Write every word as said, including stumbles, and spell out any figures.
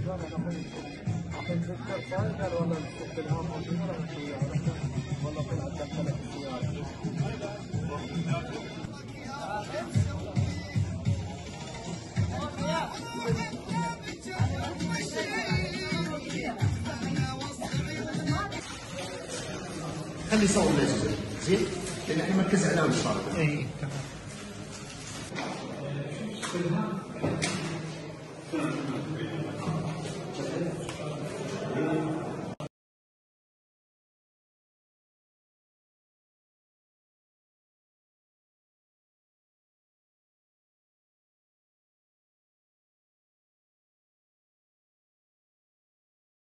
اعطيت دكتور ثاني قال والله الست الهام موجوده ولا مش وياها، والله طلعت دخلت السياره. خلي يصور لنا زين، لان احنا مركز على وش صار. اي تمام.